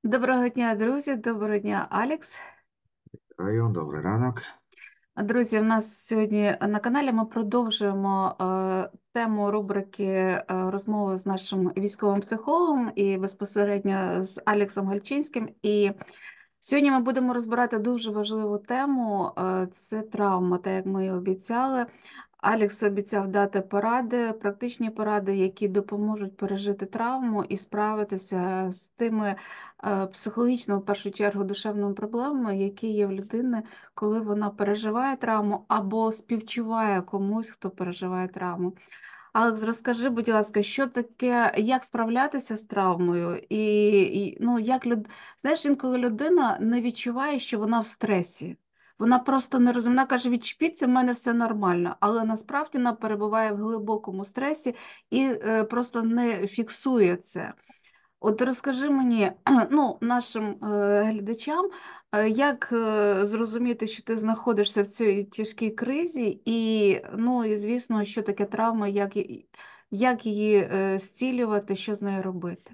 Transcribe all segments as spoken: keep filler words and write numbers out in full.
Доброго дня, друзі! Доброго дня, Алекс! Район, добрий ранок. Друзі, у нас сьогодні на каналі ми продовжуємо е, тему рубрики е, розмови з нашим військовим психологом і безпосередньо з Алексом Гальчинським. І сьогодні ми будемо розбирати дуже важливу тему е, – це травма, так як ми і обіцяли. Алекс обіцяв дати поради, практичні поради, які допоможуть пережити травму і справитися з тими е, психологічно, в першу чергу, душевними проблемами, які є в людини, коли вона переживає травму або співчуває комусь, хто переживає травму. Алекс, розкажи, будь ласка, що таке, як справлятися з травмою? І, і ну, як люд... Знаєш, інколи людина не відчуває, що вона в стресі. Вона просто не розуміє, вона каже, відчепіться, в мене все нормально, але насправді вона перебуває в глибокому стресі і е, просто не фіксує це. От розкажи мені, ну, нашим е, глядачам, е, як е, зрозуміти, що ти знаходишся в цій тяжкій кризі, і, ну, і звісно, що таке травма, як, і- як її е, зцілювати, що з нею робити.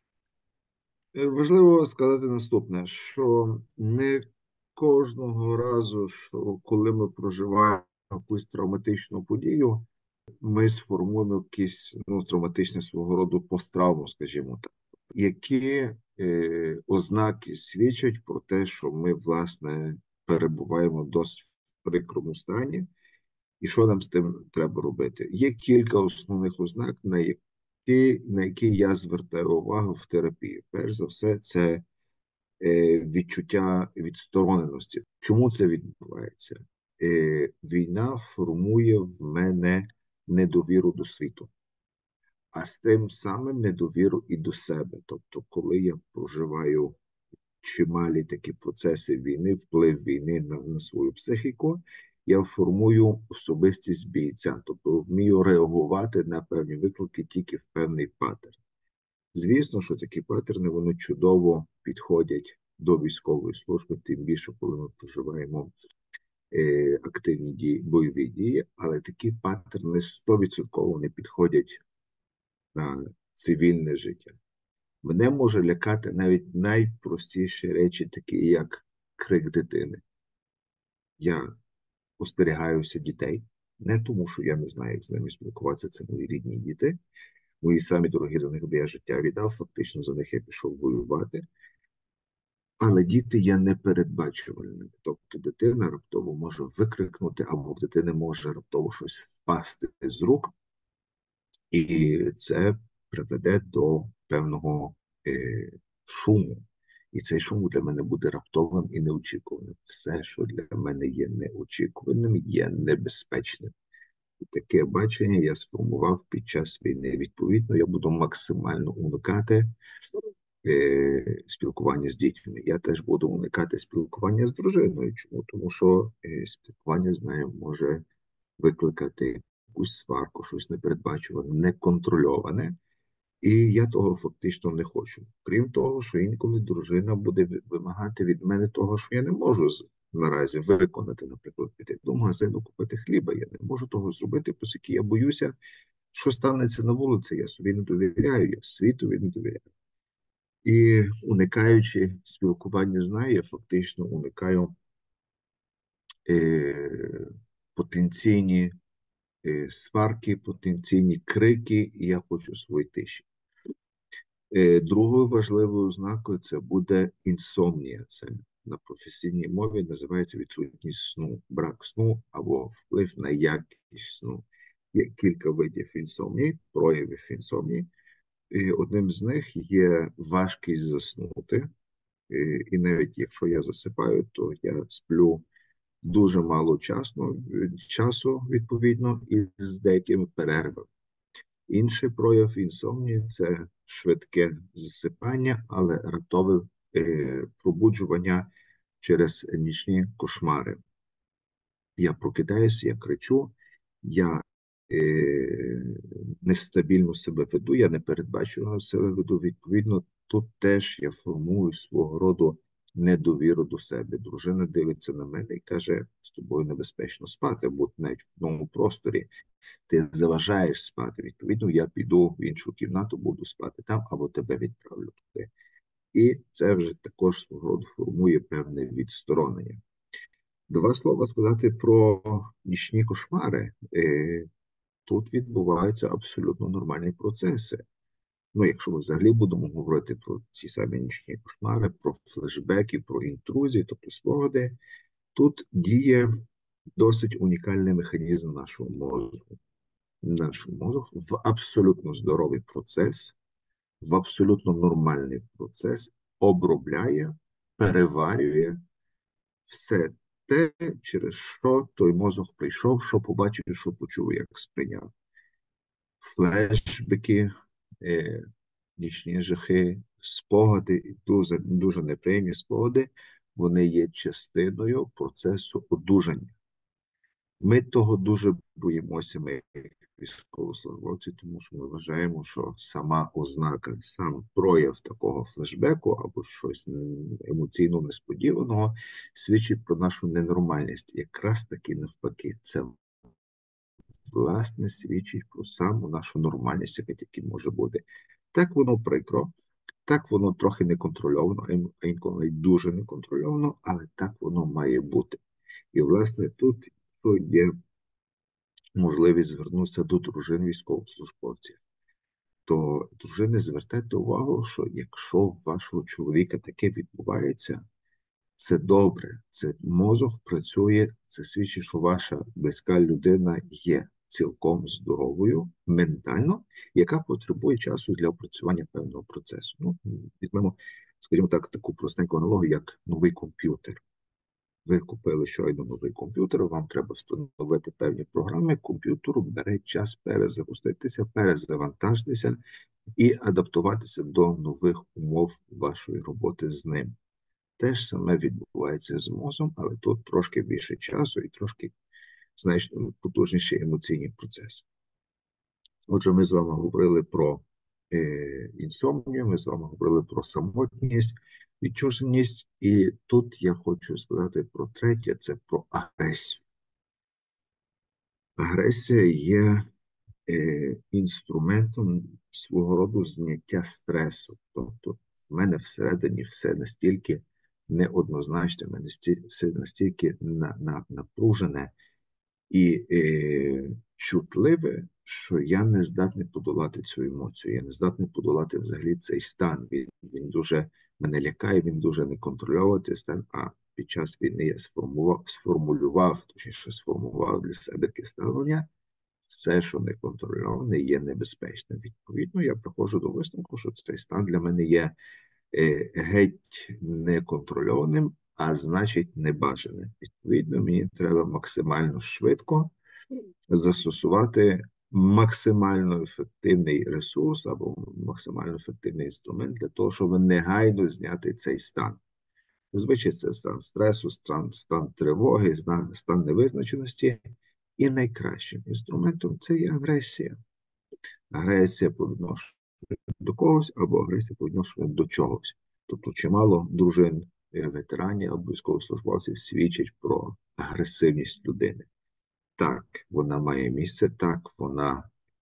Е, Важливо сказати наступне, що не кожного разу, що коли ми проживаємо якусь травматичну подію, ми сформуємо якісь ну, травматичне свого роду посттравму, скажімо так. Які е, ознаки свідчать про те, що ми, власне, перебуваємо в досить прикрому стані, і що нам з тим треба робити? Є кілька основних ознак, на які, на які я звертаю увагу в терапії. Перш за все, це е, відчуття відстороненості. Чому це відбувається? Е, війна формує в мене недовіру до світу, а з тим самим недовіру і до себе. Тобто, коли я проживаю чималі такі процеси війни, вплив війни на, на свою психіку, я формую особистість бійця, тобто вмію реагувати на певні виклики тільки в певний паттерн. Звісно, що такі паттерни вони чудово підходять до військової служби, тим більше, коли ми проживаємо е, активні дії, бойові дії, але такі паттерни сто відсотків не підходять на цивільне життя. Мене може лякати навіть найпростіші речі, такі як крик дитини. Я остерігаюся дітей, не тому, що я не знаю, як з ними спілкуватися, це мої рідні діти. Мої самі дорогі, за них би я життя віддав, фактично за них я пішов воювати. Але діти є непередбачувальними. Тобто дитина раптово може викрикнути, або в дитини може раптово щось впасти з рук, і це приведе до певного е, шуму. І цей шум для мене буде раптовим і неочікуваним. Все, що для мене є неочікуваним, є небезпечним. І таке бачення я сформував під час війни. Відповідно, я буду максимально уникати е, спілкування з дітьми. Я теж буду уникати спілкування з дружиною. Чому? Тому що е, спілкування з нею може викликати якусь сварку, щось непередбачуване, неконтрольоване. І я того фактично не хочу. Крім того, що інколи дружина буде вимагати від мене того, що я не можу наразі виконати, наприклад, піти до магазину, купити хліба. Я не можу того зробити, оскільки я боюся, що станеться на вулиці. Я собі не довіряю, я світові не довіряю. І уникаючи спілкування з нею, я фактично уникаю е, потенційні е, сварки, потенційні крики, і я хочу свої тиші. Е, Другою важливою ознакою це буде інсомнія. Це на професійній мові називається відсутність сну, брак сну або вплив на якість сну. Є кілька видів інсомнії, проявів інсомнії. І одним з них є важкість заснути. І, і навіть якщо я засипаю, то я сплю дуже мало часу, часу відповідно, і з деякими перервами. Інший прояв інсомнії – це швидке засипання, але раптове е, пробуджування через нічні кошмари. Я прокидаюся, я кричу, я е, нестабільно себе веду, я непередбачувано себе веду. Відповідно, тут теж я формую свого роду недовіру до себе. Дружина дивиться на мене і каже, з тобою небезпечно спати, бо навіть в одному просторі ти заважаєш спати. Відповідно, я піду в іншу кімнату, буду спати там, або тебе відправлю туди. І це вже також свого роду формує певне відсторонення. Два слова сказати про нічні кошмари. Е, Тут відбуваються абсолютно нормальні процеси. Ну, якщо ми взагалі будемо говорити про ті самі нічні кошмари, про флешбеки, про інтрузії, тобто спогади, тут діє досить унікальний механізм нашого мозку. Наш мозок в абсолютно здоровий процес, в абсолютно нормальний процес обробляє, переварює все те, через що той мозок прийшов, що побачив, що почув, як сприйняв. Флешбеки, е, нічні жахи, спогади, дуже, дуже неприємні спогади, вони є частиною процесу одужання. Ми того дуже боїмося, ми як військовослужбовці, тому що ми вважаємо, що сама ознака, сам прояв такого флешбеку або щось емоційно несподіваного свідчить про нашу ненормальність. Якраз таки навпаки, це власне свідчить про саму нашу нормальність, яка тільки може бути. Так воно прикро, так воно трохи неконтрольовано, а інколи дуже неконтрольовано, але так воно має бути. І, власне, тут є можливість звернутися до дружин військовослужбовців. То, дружини, звертайте увагу, що якщо у вашого чоловіка таке відбувається, це добре, це мозок працює, це свідчить, що ваша близька людина є цілком здоровою, ментально, яка потребує часу для опрацювання певного процесу. Ну, візьмемо, скажімо так, таку простеньку аналогію, як новий комп'ютер. Ви купили щойно новий комп'ютер, вам треба встановити певні програми, комп'ютеру бере час перезапуститися, перезавантажитися і адаптуватися до нових умов вашої роботи з ним. Те ж саме відбувається з мозом, але тут трошки більше часу і трошки значно потужніші емоційні процеси. Отже, ми з вами говорили про е, інсомнію, ми з вами говорили про самотність, відчуженість, і тут я хочу сказати про третє, це про агресію. Агресія є е, інструментом свого роду зняття стресу. Тобто в мене всередині все настільки неоднозначне, в мене все настільки на, на, напружене і е, чутливе, що я не здатний подолати цю емоцію, я не здатний подолати взагалі цей стан. Він, він дуже мене лякає, він дуже неконтрольований цей стан, а під час війни я сформував, сформулював, точніше сформував для себе таке ставлення, все, що не контрольоване, є небезпечним. Відповідно, я приходжу до висновку, що цей стан для мене є е, геть неконтрольованим, а значить небажаним. Відповідно, мені треба максимально швидко застосувати максимально ефективний ресурс або максимально ефективний інструмент для того, щоб негайно зняти цей стан. Зазвичай це стан стресу, стан, стан тривоги, стан, стан невизначеності. І найкращим інструментом це є агресія. Агресія по відношенню до когось або агресія по відношенню до чогось. Тобто чимало дружин, ветеранів або військовослужбовців свідчать про агресивність людини. Так, вона має місце, так, вона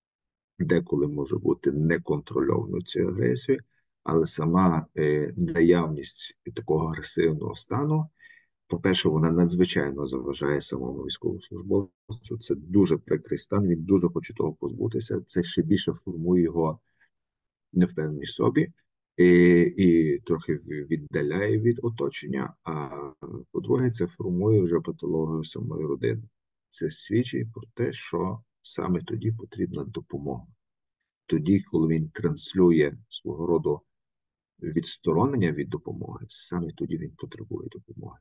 деколи може бути неконтрольованою цією агресією, але сама е, наявність такого агресивного стану, по-перше, вона надзвичайно заважає самому військовослужбовцю. Це дуже прикрий стан, він дуже хоче того позбутися. Це ще більше формує його невпевненість в собі і, і трохи віддаляє від оточення. А по-друге, це формує вже патологію самої родини. Це свідчить про те, що саме тоді потрібна допомога. Тоді, коли він транслює свого роду відсторонення від допомоги, саме тоді він потребує допомоги.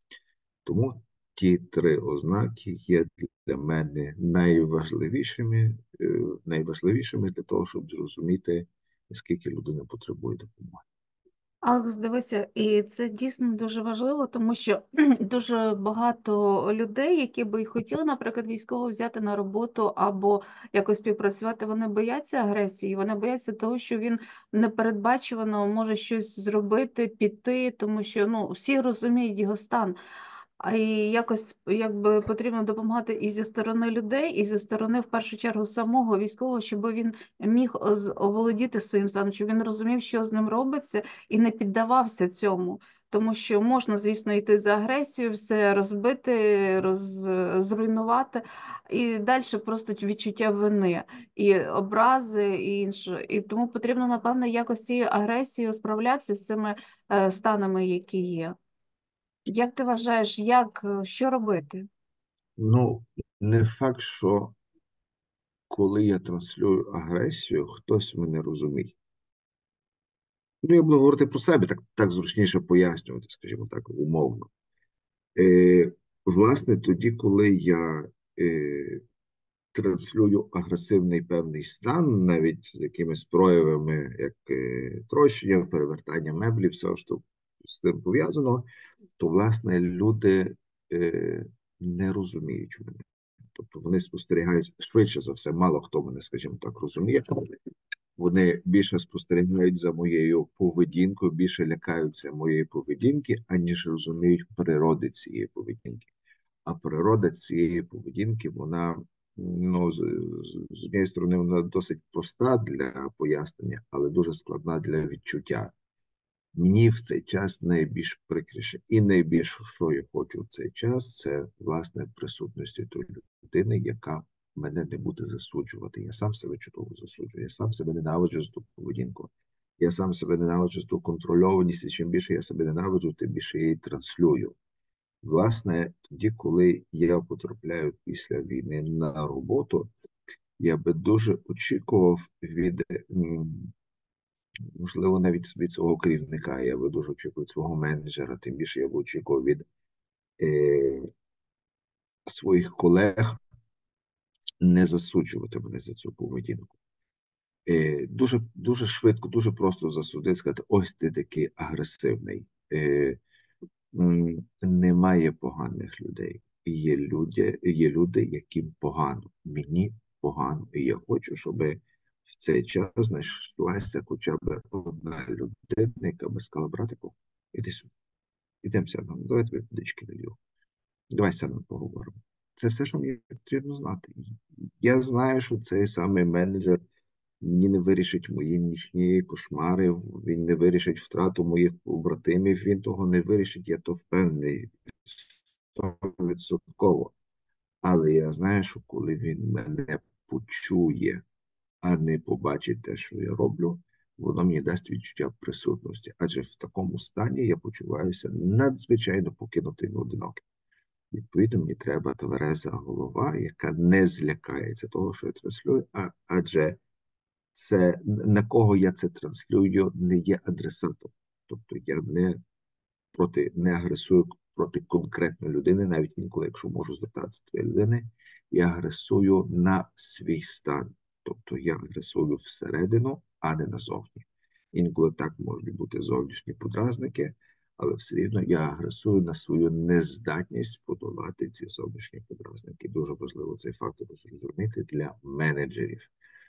Тому ті три ознаки є для мене найважливішими, найважливішими для того, щоб зрозуміти, наскільки людина потребує допомоги. Алекс, дивися, і це дійсно дуже важливо, тому що дуже багато людей, які би й хотіли, наприклад, військово взяти на роботу або якось співпрацювати, вони бояться агресії, вони бояться того, що він непередбачувано може щось зробити, піти, тому що ну, всі розуміють його стан. А і якось якби потрібно допомагати і зі сторони людей, і зі сторони, в першу чергу, самого військового, щоб він міг оз- оволодіти своїм станом, щоб він розумів, що з ним робиться, і не піддавався цьому. Тому що можна, звісно, йти за агресією, все розбити, роз, зруйнувати, і далі просто відчуття вини, і образи, і інше. І тому потрібно, напевно, якось цією агресією справлятися з цими е, станами, які є. Як ти вважаєш, як, е, що робити? Ну, не факт, що коли я транслюю агресію, хтось мене розуміє. Ну, я буду говорити про себе, так, так зручніше пояснювати, скажімо так, умовно. Е, власне, тоді, коли я е, транслюю агресивний певний стан, навіть з якимись проявами, як е, трощення, перевертання меблів, все, що з цим пов'язано, то, власне, люди е, не розуміють мене. Тобто вони спостерігають швидше за все, мало хто мене, скажімо так, розуміє. Вони більше спостерігають за моєю поведінкою, більше лякаються моєї поведінки, аніж розуміють природи цієї поведінки. А природа цієї поведінки, вона, ну, з, з однієї сторони, вона досить проста для пояснення, але дуже складна для відчуття. Мені в цей час найбільш прикріше і найбільше, що я хочу в цей час, це, власне, присутності тої людини, яка мене не буде засуджувати. Я сам себе чудово засуджую, я сам себе ненавиджу за ту поведінку. Я сам себе ненавиджу за ту контрольованість, і чим більше я себе ненавиджу, тим більше я її транслюю. Власне, тоді, коли я потрапляю після війни на роботу, я би дуже очікував від, можливо, навіть від свого керівника, я би дуже очікував від свого менеджера, тим більше я би очікував від е, своїх колег не засуджувати мене за цю поведінку. Е, дуже, дуже швидко, дуже просто засудити, сказати, ось ти такий агресивний. Е, Немає поганих людей. Є люди, є люди, яким погано. Мені погано. І я хочу, щоб в цей час знайшлася хоча б одна людина, яка би сказала, братику, іди сюди, ідемо сядемо, давай тобі водички налью. Давай сядемо поговоримо. Це все, що мені потрібно знати. Я знаю, що цей самий менеджер мені не вирішить мої нічні кошмари, він не вирішить втрату моїх побратимів, він того не вирішить, я то впевнений стовідсотково. Але я знаю, що коли він мене почує, а не побачить те, що я роблю, воно мені дасть відчуття присутності. Адже в такому стані я почуваюся надзвичайно покинутим і одиноким. Відповідно, мені треба твереза голова, яка не злякається того, що я транслюю, а адже це на кого я це транслюю, не є адресатом. Тобто я не проти не агресую проти конкретної людини, навіть інколи, якщо можу звертатися до тієї людини, я агресую на свій стан. Тобто я агресую всередину, а не назовні. Інколи так можуть бути зовнішні подразники, але все рівно я агресую на свою нездатність подолати ці зовнішні подразники. Дуже важливо цей фактор зрозуміти для менеджерів.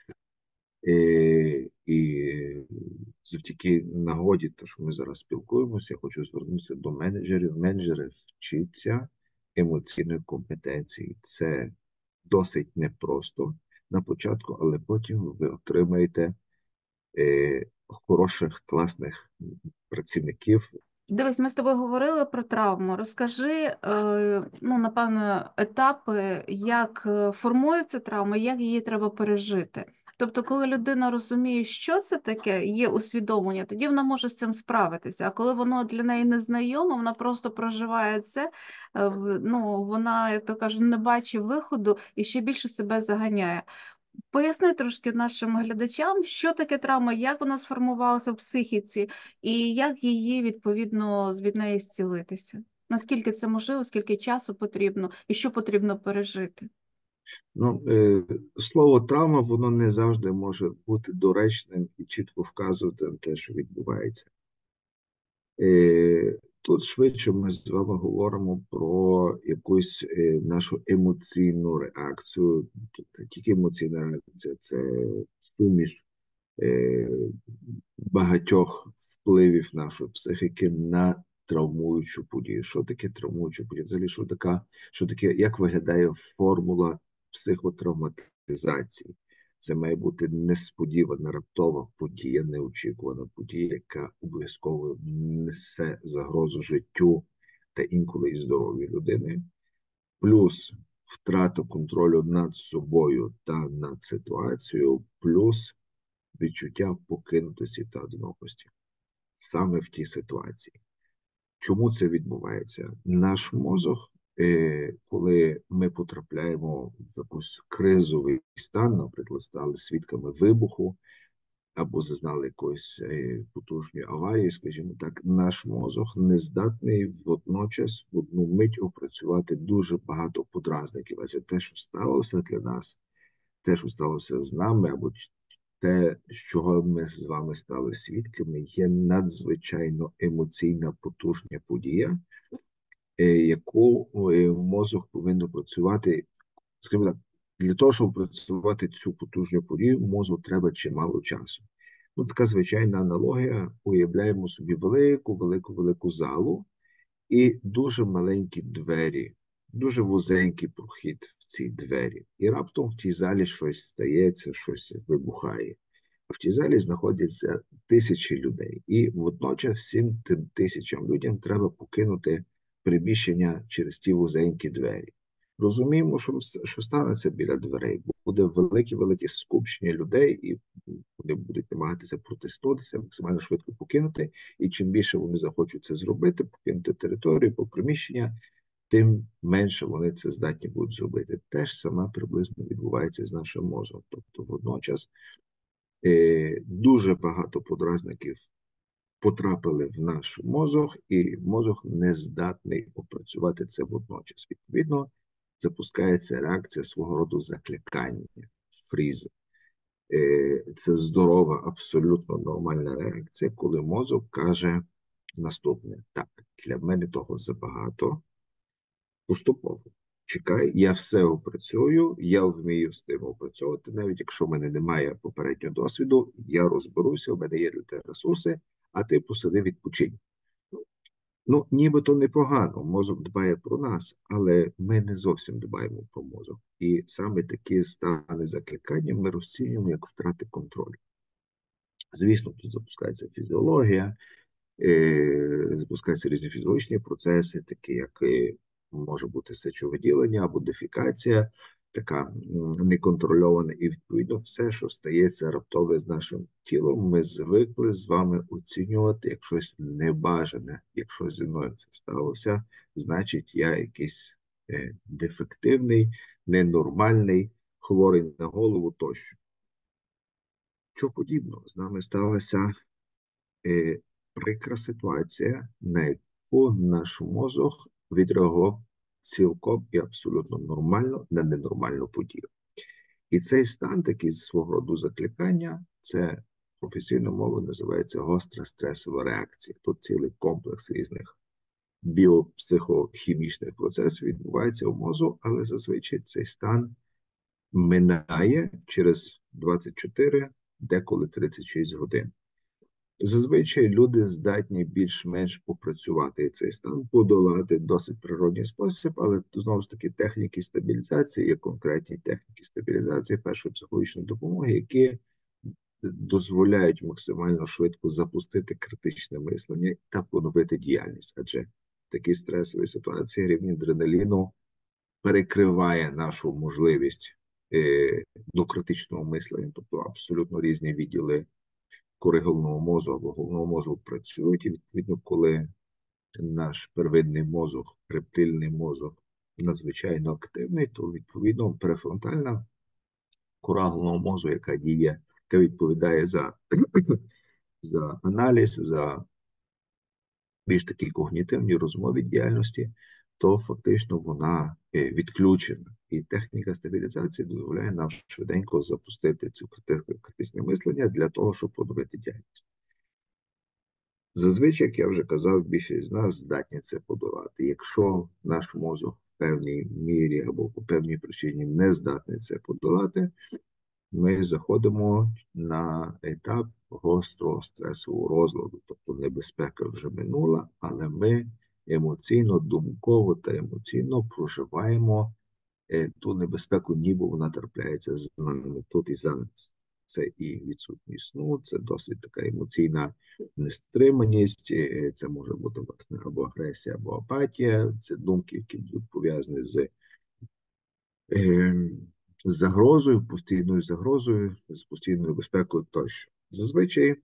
І, і завдяки нагоді, то що ми зараз спілкуємося, я хочу звернутися до менеджерів. Менеджери вчаться емоційної компетенції. Це досить непросто на початку, але потім ви отримаєте е, хороших, класних працівників. Дивись, ми з тобою говорили про травму. Розкажи, е, ну, напевно, етапи, як е, формується травма, як її треба пережити. Тобто, коли людина розуміє, що це таке, є усвідомлення, тоді вона може з цим справитися. А коли воно для неї незнайоме, вона просто проживає це, е, в- ну, вона, як то кажуть, не бачить виходу і ще більше себе заганяє. Поясни трошки нашим глядачам, що таке травма, як вона сформувалася в психіці, і як її, відповідно, від неї зцілитися. Наскільки це можливо, скільки часу потрібно, і що потрібно пережити. Ну, е, слово травма, воно не завжди може бути доречним і чітко вказувати на те, що відбувається. Е, Тут швидше ми з вами говоримо про якусь е, нашу емоційну реакцію. Тут не тільки емоційна реакція, це суміш е, багатьох впливів нашої психіки на травмуючу подію. Що таке травмуюча подія? Взагалі, що така, що таке, як виглядає формула психотравматизації? Це має бути несподівана, раптова подія, неочікувана подія, яка обов'язково несе загрозу життю та інколи і здоров'ю людини. Плюс втрата контролю над собою та над ситуацією, плюс відчуття покинутості та одинокості саме в тій ситуації. Чому це відбувається? Наш мозок, коли ми потрапляємо в якийсь кризовий стан, наприклад, стали свідками вибуху, або зазнали якоїсь потужної аварії, скажімо так, наш мозок не здатний водночас в одну мить опрацювати дуже багато подразників. Адже те, що сталося для нас, те, що сталося з нами, або те, з чого ми з вами стали свідками, є надзвичайно емоційна потужна подія, яку мозок повинен працювати, скажімо так, для того, щоб працювати цю потужну подію, мозку треба чимало часу. Ну, така звичайна аналогія. Уявляємо собі велику, велику, велику залу і дуже маленькі двері, дуже вузенький прохід в ці двері. І раптом в тій залі щось стається, щось вибухає. А в тій залі знаходяться тисячі людей. І водночас всім тим тисячам людям треба покинути приміщення через ті вузенькі двері. Розуміємо, що, що станеться біля дверей. Буде велике-велике скупчення людей, і вони будуть намагатися протестуватися, максимально швидко покинути. І чим більше вони захочуть це зробити, покинути територію, по приміщення, тим менше вони це здатні будуть зробити. Те ж саме приблизно відбувається з нашим мозком. Тобто водночас е, дуже багато подразників потрапили в наш мозок, і мозок не здатний опрацювати це водночас. Відповідно, запускається реакція свого роду закликання, фріз. Це здорова, абсолютно нормальна реакція, коли мозок каже наступне: так, для мене того забагато, поступово. Чекай, я все опрацюю, я вмію з тим опрацьовувати, навіть якщо в мене немає попереднього досвіду, я розберуся, у мене є для те ресурси, а ти посиди, відпочинь. Ну, нібито непогано, мозок дбає про нас, але ми не зовсім дбаємо про мозок. І саме такі стани закликання ми розцінюємо як втрати контролю. Звісно, тут запускається фізіологія, запускаються різні фізіологічні процеси, такі як може бути сечовиділення або дефікація, така неконтрольована. І, відповідно, все, що стається раптово з нашим тілом, ми звикли з вами оцінювати як щось небажане. Якщо зі мною це сталося, значить я якийсь е, дефективний, ненормальний, хворий на голову тощо. Що подібно? З нами сталася е, прикра ситуація, на яку наш мозок відреагував цілком і абсолютно нормально на ненормальну подію. І цей стан, такий свого роду закликання, це професійною мовою називається гостра стресова реакція. Тут цілий комплекс різних біопсихохімічних процесів відбувається у мозку, але зазвичай цей стан минає через двадцять чотири, деколи тридцять шість годин. Зазвичай люди здатні більш-менш попрацювати цей стан, подолати досить природній спосіб, але знову ж таки техніки стабілізації, є конкретні техніки стабілізації першої психологічної допомоги, які дозволяють максимально швидко запустити критичне мислення та поновити діяльність. Адже в такій стресовій ситуації рівень адреналіну перекриває нашу можливість е, до критичного мислення, тобто абсолютно різні відділи кори головного мозку або головного мозку працюють, і відповідно, коли наш первинний мозок, рептильний мозок надзвичайно активний, то відповідно префронтальна кора головного мозку, яка діє, яка відповідає за, за аналіз, за більш такі когнітивні розмові діяльності, то фактично вона відключена. І техніка стабілізації дозволяє нам швиденько запустити цю критичне мислення для того, щоб подобати діяльність. Зазвичай, як я вже казав, більшість з нас здатні це подолати. Якщо наш мозок в певній мірі або по певній причині не здатний це подолати, ми заходимо на етап гострого стресового розладу, тобто небезпека вже минула, але ми емоційно, думково та емоційно проживаємо е, ту небезпеку, ніби вона трапляється з нами тут і зараз. Це і відсутність сну, це досить така емоційна нестриманість, е, це може бути власне або агресія, або апатія, це думки, які будуть пов'язані з е, з загрозою, постійною загрозою, з постійною безпекою тощо. Зазвичай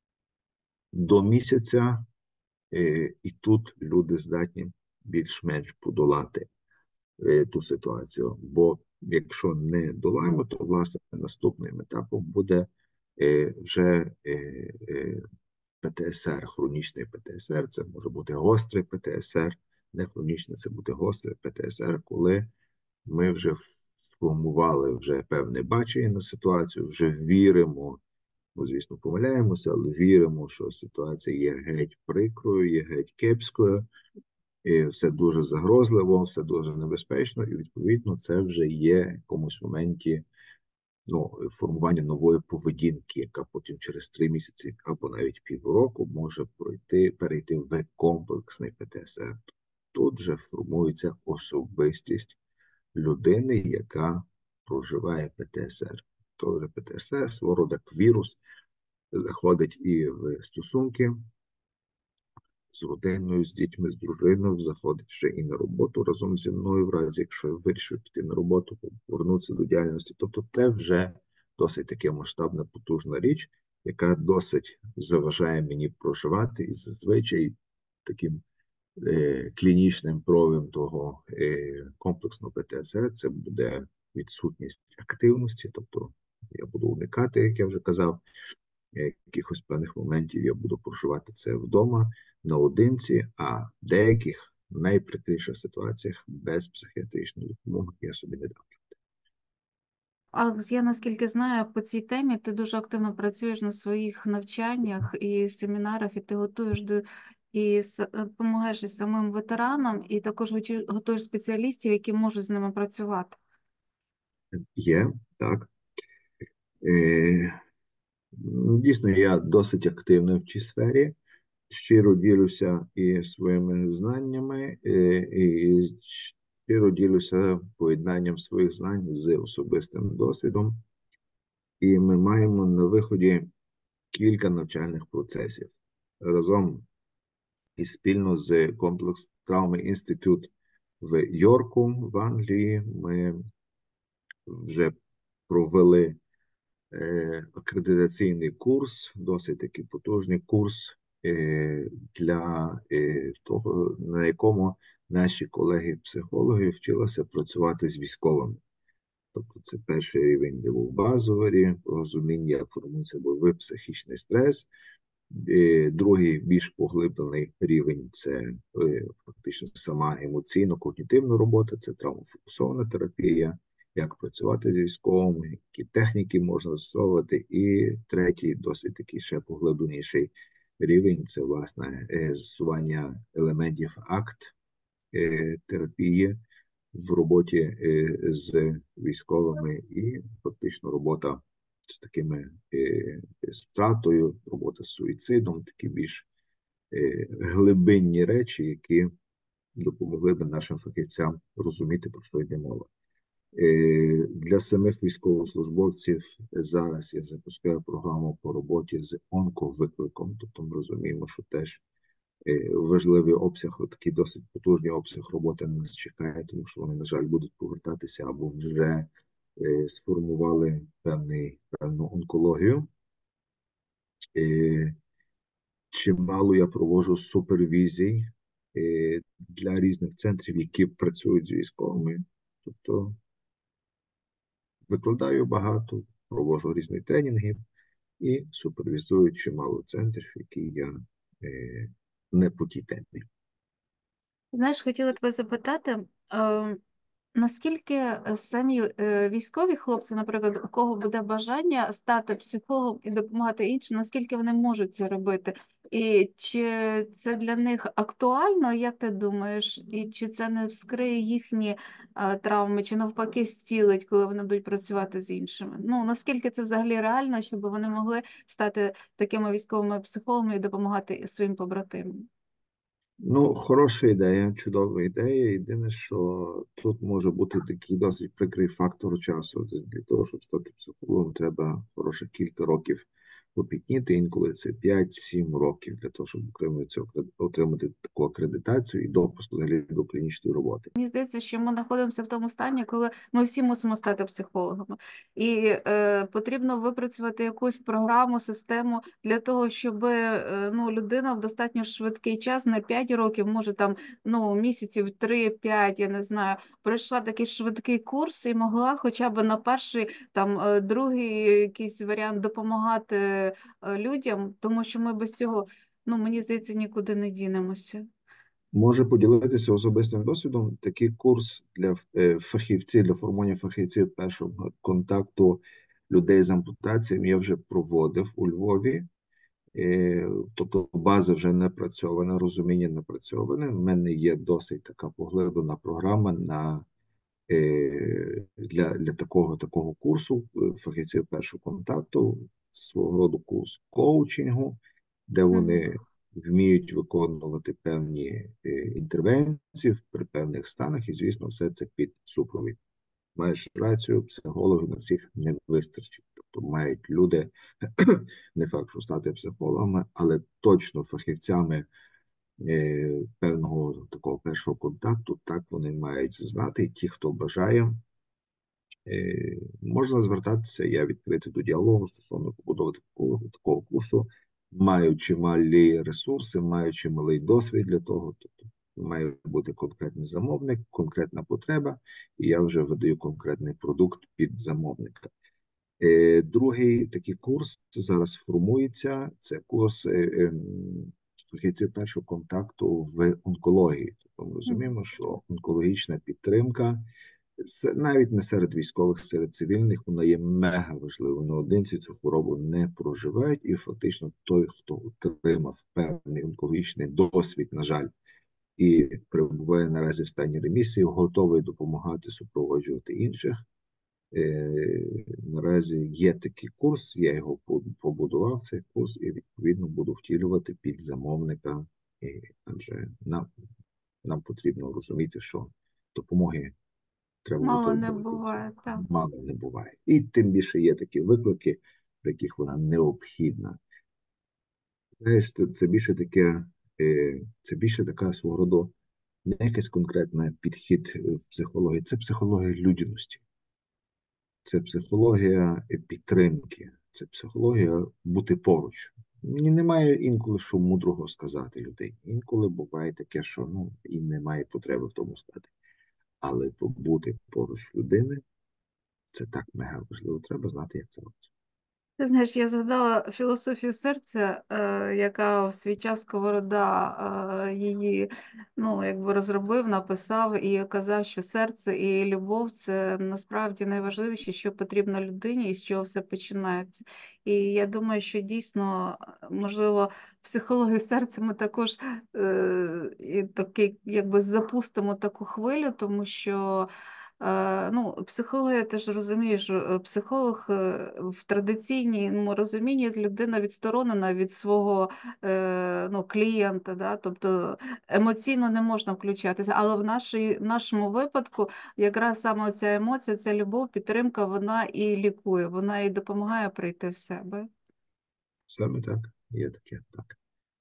до місяця е, і тут люди здатні більш-менш подолати е, ту ситуацію. Бо якщо не долаємо, то власне наступним етапом буде е, вже е, е, ПТСР, хронічний ПТСР, це може бути гострий ПТСР, не хронічний, це буде гострий ПТСР, коли ми вже сформували вже певне бачення на ситуацію, вже віримо, ну, звісно, помиляємося, але віримо, що ситуація є геть прикрою, є геть кепською, і все дуже загрозливо, все дуже небезпечно, і, відповідно, це вже є в якомусь моменті ну, формування нової поведінки, яка потім через три місяці або навіть півроку може пройти, перейти в комплексний ПТСР. Тут же формується особистість людини, яка проживає ПТСР. Той ПТСР, свого роду як вірус, заходить і в стосунки з родиною, з дітьми, з дружиною, заходить вже і на роботу разом зі мною, в разі, якщо я вирішив піти на роботу, повернутися до діяльності. Тобто це вже досить таки масштабна, потужна річ, яка досить заважає мені проживати, і зазвичай таким е, клінічним проявом того е, комплексного ПТСР це буде відсутність активності, тобто я буду уникати, як я вже казав, якихось певних моментів я буду проживати це вдома, наодинці, а в деяких найприкріших ситуаціях без психіатричної допомоги я собі не дам. Алекс, я наскільки знаю, по цій темі ти дуже активно працюєш на своїх навчаннях і семінарах, і ти готуєш до і с- допомагаєш і самим ветеранам, і також готуєш готуєш спеціалістів, які можуть з ними працювати. Є, так. Е, ну, дійсно, я досить активний в цій сфері. Щиро ділюся і своїми знаннями, е, і щиро ділюся поєднанням своїх знань з особистим досвідом. І ми маємо на виході кілька навчальних процесів. Разом і спільно з комплекс Травми Інститут в Йорку, в Англії, ми вже провели е, акредитаційний курс, досить такий потужний курс е, для е, того, на якому наші колеги-психологи вчилися працювати з військовими. Тобто це перший рівень, де був базовий рівень, розуміння, як формується бойовий психічний стрес. І другий, більш поглиблений рівень, це е, фактично сама емоційно-когнітивна робота, це травмофокусована терапія, як працювати з військовими, які техніки можна застосовувати. І третій, досить такий ще поглибленіший рівень, це, власне, е, застосування елементів акт е, терапії в роботі е, з військовими і фактично робота з такими е, з втратою, робота з суїцидом, такі більш е, глибинні речі, які допомогли би нашим фахівцям розуміти, про що йде мова. Е, Для самих військовослужбовців зараз я запускаю програму по роботі з онковикликом, тобто ми розуміємо, що теж е, важливий обсяг, такий досить потужний обсяг роботи на нас чекає, тому що вони, на жаль, будуть повертатися або вже е, сформували певний, певну онкологію. Е, Чимало я проводжу супервізій е, для різних центрів, які працюють з військовими. Тобто викладаю багато, проводжу різні тренінги і супервізую чимало центрів, які я е, не по тій темі. Знаєш, хотіла тебе запитати, е, Наскільки е, самі е, військові хлопці, наприклад, у кого буде бажання стати психологом і допомагати іншим, наскільки вони можуть це робити? І чи це для них актуально, як ти думаєш? І чи це не вскриє їхні е, травми, чи навпаки зцілить, коли вони будуть працювати з іншими? Ну, наскільки це взагалі реально, щоб вони могли стати такими військовими психологами і допомагати своїм побратимам? Ну, хороша ідея, чудова ідея. Єдине, що тут може бути такий досить прикрий фактор часу. Для того, щоб стати психологом, треба хороше кілька років попітніти. Інколи це п'ять-сім років для того, щоб отримати, цю, отримати таку акредитацію і допуск взагалі до клінічної роботи. Мені здається, що ми знаходимося в тому стані, коли ми всі мусимо стати психологами, і е, потрібно випрацювати якусь програму, систему для того, щоб е, ну, людина в достатньо швидкий час, на п'ять років, може там ну, місяців три-п'ять, я не знаю, пройшла такий швидкий курс і могла хоча б на перший, там, е, другий якийсь варіант допомагати е, людям, тому що ми без цього, ну, мені здається, нікуди не дінемося. Може поділитися особистим досвідом. Такий курс для е, фахівців, для формування фахівців першого контакту людей з ампутаціями я вже проводив у Львові. Е, Тобто база вже напрацьована, розуміння напрацьоване. У мене є досить така поглиблена програма на, е, для, для такого такого курсу е, фахівців першого контакту, це свого роду курс коучингу, де Мгм. вони вміють виконувати певні е, інтервенції при певних станах, і, звісно, все це під супровід. Маєш рацію, психологів на всіх не вистачить. Тобто мають люди, не факт, що стати психологами, але точно фахівцями е, певного такого першого контакту, так вони мають знати. І ті, хто бажає, е, можна звертатися. Я відкритий до діалогу стосовно побудови такого, такого курсу, маючи малі ресурси, маючи малий досвід для того. Тобто має бути конкретний замовник, конкретна потреба, і я вже видаю конкретний продукт під замовника. Е, Другий такий курс зараз формується. Це курс е, ем, фахівців першого контакту в онкології. Тобто ми розуміємо, що онкологічна підтримка це навіть не серед військових, серед цивільних, вона є мега важливою. Наодинці цю хворобу не проживають, і фактично той, хто отримав певний онкологічний досвід, на жаль, і перебуває наразі в стані ремісії, готовий допомагати супроводжувати інших. Е, Наразі є такий курс, я його побудував, цей курс, і відповідно буду втілювати під замовника, і, адже нам, нам потрібно розуміти, що допомоги треба бути Мало не робити, буває, так. мало не буває. І тим більше є такі виклики, при яких вона необхідна. Знаєш, це це більше таке, е, це більше така свого роду, не якийсь конкретний підхід в психології, це психологія людяності. Це психологія підтримки, це психологія бути поруч. Мені немає інколи що мудрого сказати людині. Інколи буває таке, що ну, і немає потреби в тому сказати. Але побути поруч людини це так мега важливо. Треба знати, як це робиться. Ти знаєш, я згадала філософію серця, е, яка в свій час Сковорода е, її ну, якби розробив, написав і казав, що серце і любов це насправді найважливіше, що потрібно людині і з чого все починається. І я думаю, що дійсно, можливо, психологію серця ми також е, і такий, якби запустимо таку хвилю, тому що. Е, Ну, психологія, ти ж розумієш, е, психолог е, в традиційному розумінні людина відсторонена від свого е, ну, клієнта, да? Тобто емоційно не можна включатися. Але в нашій, в нашому випадку якраз саме ця емоція, ця любов, підтримка, вона і лікує, вона і допомагає прийти в себе. Саме так, є таке, так.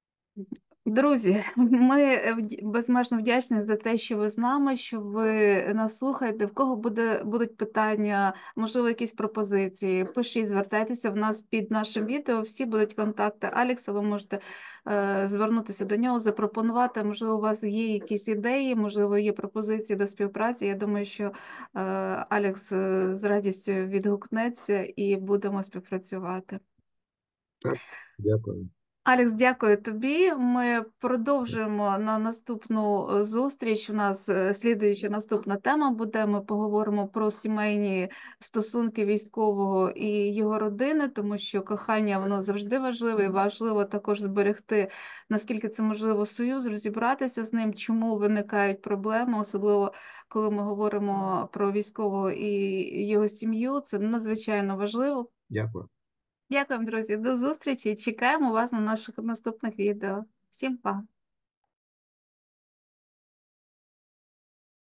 Друзі, ми вд- безмежно вдячні за те, що ви з нами, що ви нас слухаєте. В кого буде, будуть питання, можливо, якісь пропозиції, пишіть, звертайтеся в нас під нашим відео. Всі будуть контакти Алекса. Ви можете е, звернутися до нього, запропонувати. Можливо, у вас є якісь ідеї, можливо, є пропозиції до співпраці. Я думаю, що е, Алекс е, з радістю відгукнеться і будемо співпрацювати. Так, дякую. Алекс, дякую тобі. Ми продовжуємо на наступну е, зустріч. У нас е, слідуюча наступна тема буде. Ми поговоримо про сімейні стосунки військового і його родини, тому що кохання воно завжди важливе, і важливо також зберегти, наскільки це можливо, союз, розібратися з ним, чому виникають проблеми, особливо коли ми говоримо про військового і його сім'ю. Це надзвичайно важливо. Дякую. Дякуємо, друзі. До зустрічі. Чекаємо вас на наших наступних відео. Всім па!